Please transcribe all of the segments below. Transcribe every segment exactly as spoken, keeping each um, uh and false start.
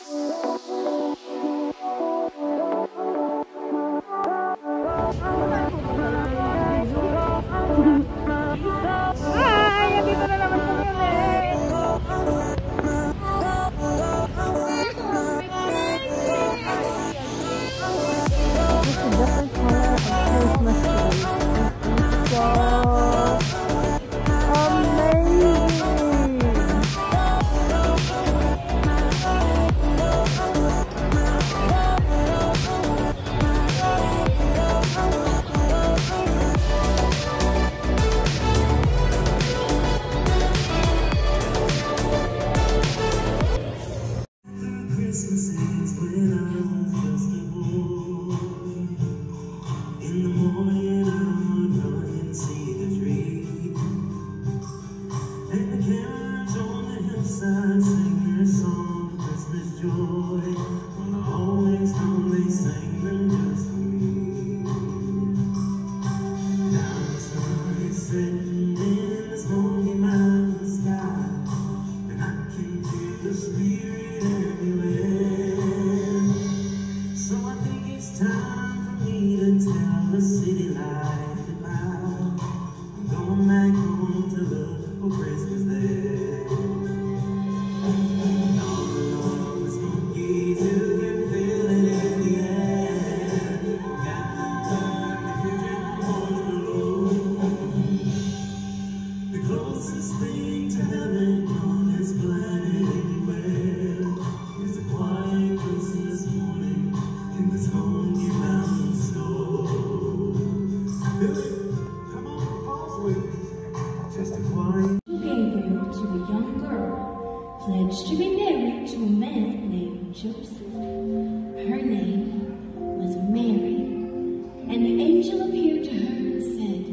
Pledged to be married to a man named Joseph. Her name was Mary, and the angel appeared to her and said,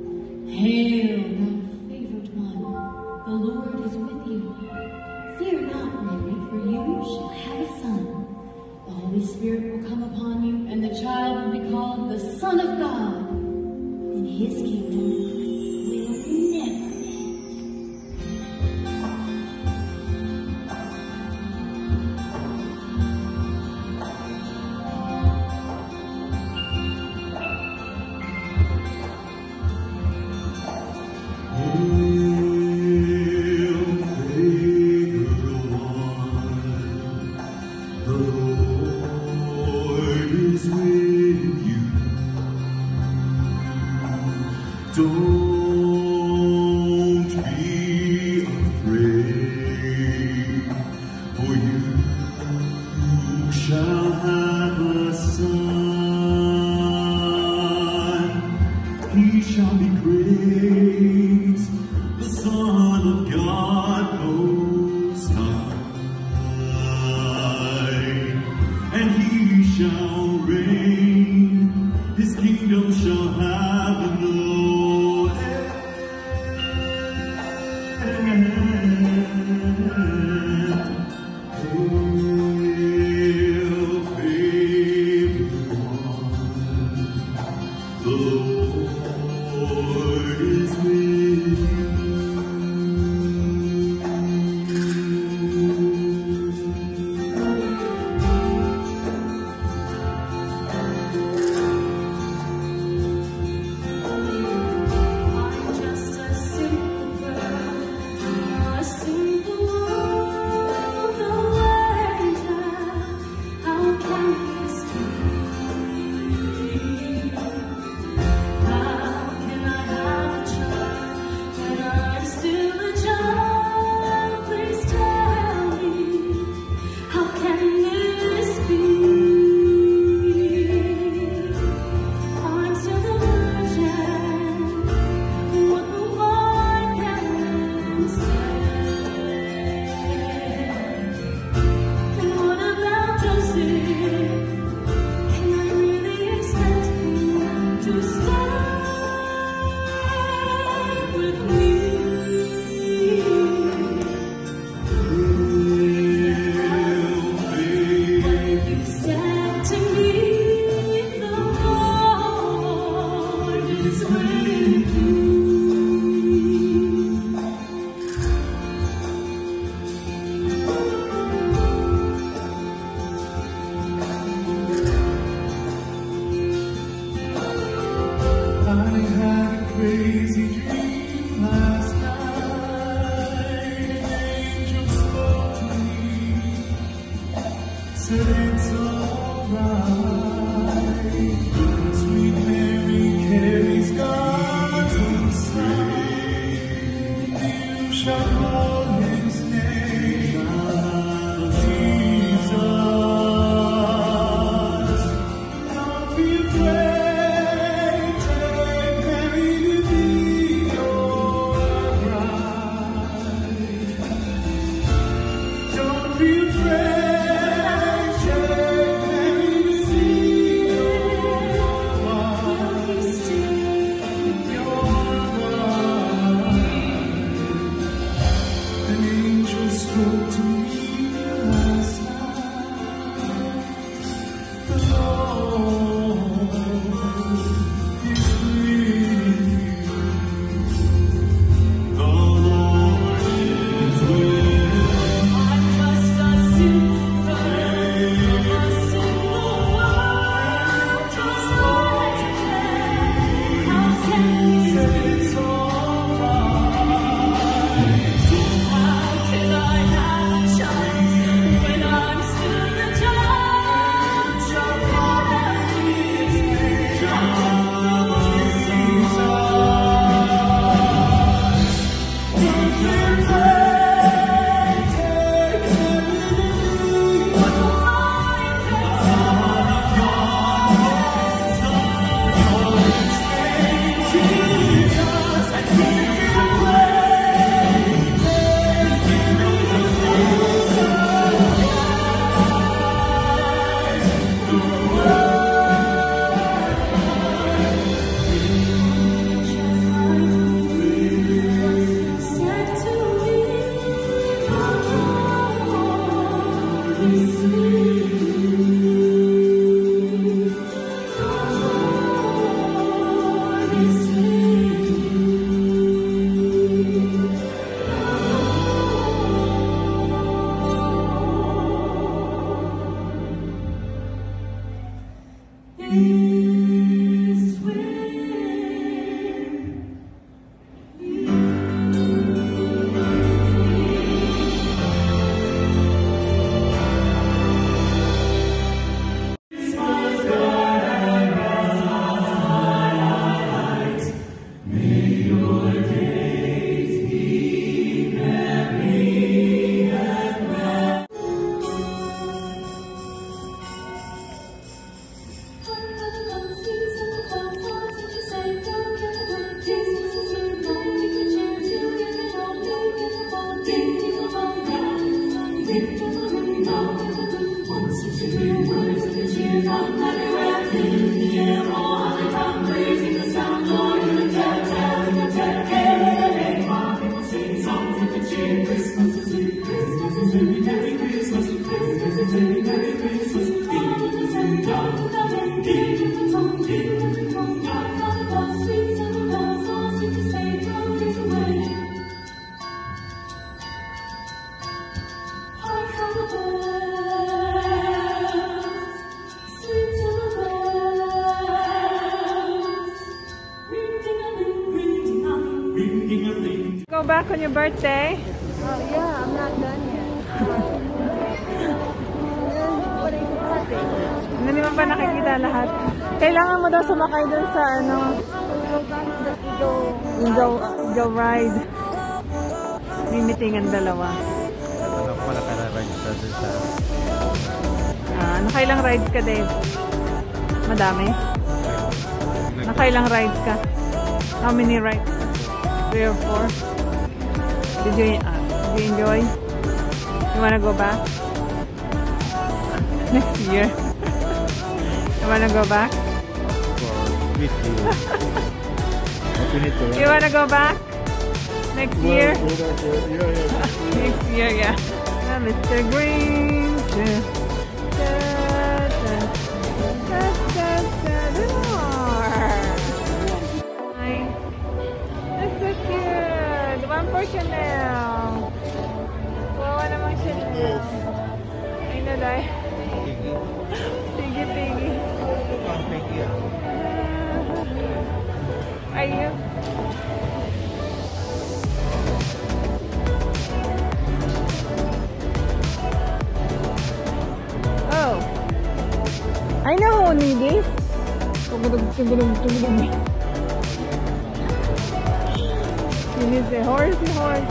"Hail, thou favored one, the Lord is with you. Fear not, Mary, for you shall have a son. The Holy Spirit will come upon you, and the child will be called the Son of God. In his kingdom will never end." Don't be afraid, for you shall have a son. He shall be great, the Son of God Most High, and he shall reign. His kingdom shall have no end. Hail, said it's alright. Sweet Mary carries God's own Son. You shall call his name Jesus. Don't be afraid, take Mary to be your bride. Don't be afraid. Go back on your birthday? Oh yeah, I'm not done yet. Hindi mo pa nakikita lahat. Kailangan mo daw sumakay dun sa ano, Indo, Indo ride. May meeting ang dalawa. Ano ko pala ka na-rides sa dun sa... Ah, nakailang rides ka, Dave? Madami? Nakailang rides ka? How many rides? Three or four? Did you, uh, did you enjoy? You wanna go back? Next year? You wanna go back? With you. You wanna go back? Next year? Yeah, yeah. Next year, yeah. Ah, Mister Green. Da, da, da, da, da, da, da. Hi. That's so cute. One for Chanel. Wawa namang Chanel. Ay, naday. Piggy, piggy. Are you? Oh, sound in this? You need the horsey horsey.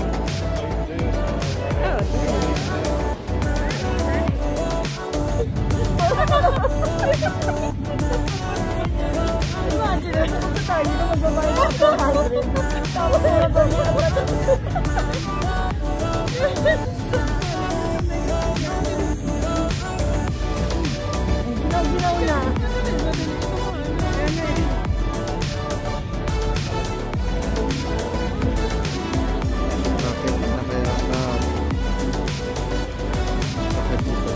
Bakit na kaya na bakit dito?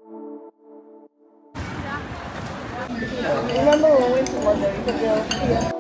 Remember when we went to London? The girl, yeah.